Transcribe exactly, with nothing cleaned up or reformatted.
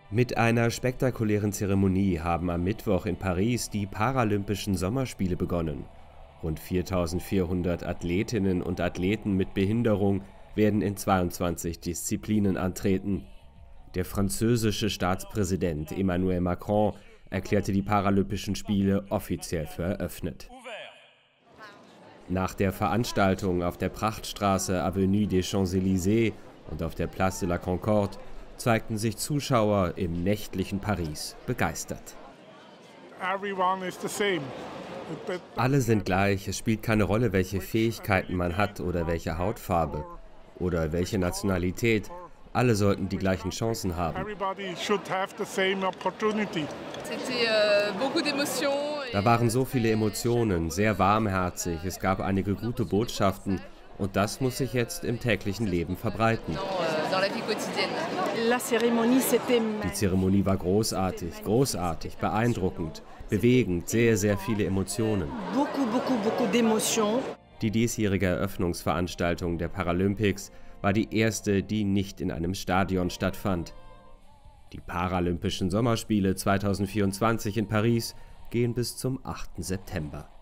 Mit einer spektakulären Zeremonie haben am Mittwoch in Paris die Paralympischen Sommerspiele begonnen. Rund viertausendvierhundert Athletinnen und Athleten mit Behinderung werden in zweiundzwanzig Disziplinen antreten. Der französische Staatspräsident Emmanuel Macron erklärte die Paralympischen Spiele offiziell für eröffnet. Nach der Veranstaltung auf der Prachtstraße Avenue des Champs-Élysées und auf der Place de la Concorde zeigten sich Zuschauer im nächtlichen Paris begeistert. Alle sind gleich, es spielt keine Rolle, welche Fähigkeiten man hat oder welche Hautfarbe oder welche Nationalität. Alle sollten die gleichen Chancen haben. Da waren so viele Emotionen, sehr warmherzig, es gab einige gute Botschaften und das muss sich jetzt im täglichen Leben verbreiten. Die Zeremonie war großartig, großartig, beeindruckend, bewegend, sehr, sehr viele Emotionen. Die diesjährige Eröffnungsveranstaltung der Paralympics war die erste, die nicht in einem Stadion stattfand. Die Paralympischen Sommerspiele zweitausendvierundzwanzig in Paris gehen bis zum achten September.